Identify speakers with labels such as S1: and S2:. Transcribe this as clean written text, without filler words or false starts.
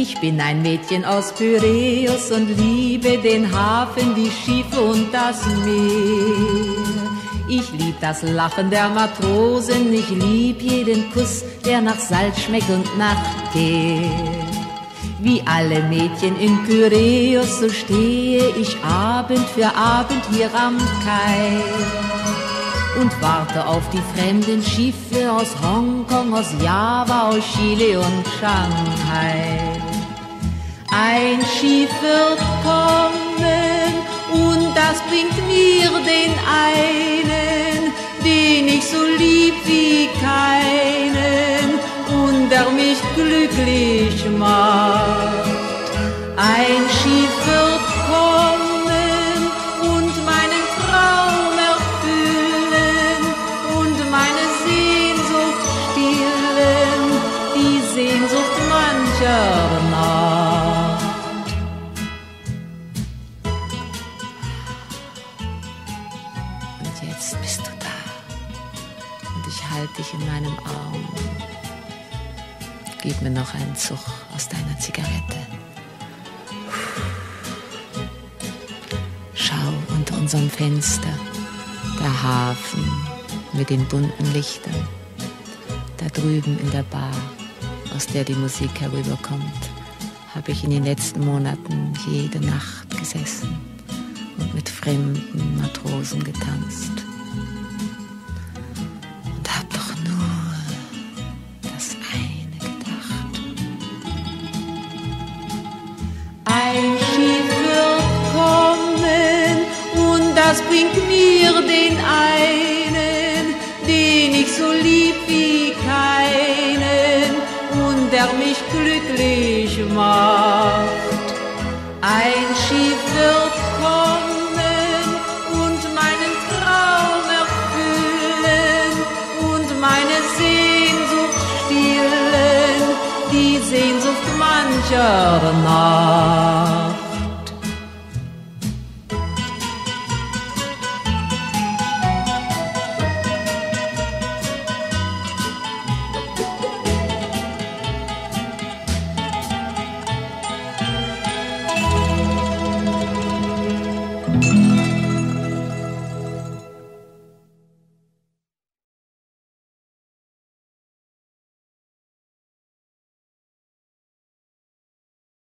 S1: Ich bin ein Mädchen aus Piräus und liebe den Hafen, die Schiffe und das Meer. Ich lieb das Lachen der Matrosen, ich lieb jeden Kuss, der nach Salz schmeckt und nach Teer. Wie alle Mädchen in Piräus, so stehe ich Abend für Abend hier am Kai und warte auf die fremden Schiffe aus Hongkong, aus Java, aus Chile und Shanghai. Ein Schiff wird kommen und das bringt mir den einen, den ich so lieb wie keinen und der mich glücklich macht. Ein Schiff wird kommen und meinen Traum erfüllen und meine Sehnsucht stillen, die Sehnsucht mancher Nacht. Und jetzt bist du da und ich halte dich in meinem Arm. Gib mir noch einen Zug aus deiner Zigarette. Schau unter unserem Fenster, der Hafen mit den bunten Lichtern. Da drüben in der Bar, aus der die Musik herüberkommt, habe ich in den letzten Monaten jede Nacht gesessen und mit fremden Matrosen getanzt. Und hab doch nur das eine gedacht. Ein Schiff wird kommen und das bringt mir den einen, den ich so lieb wie keinen und der mich glücklich macht. Ein Schiff wird kommen und meinen Traum erfüllen und meine Sehnsucht stillen, die Sehnsucht mancher Nacht.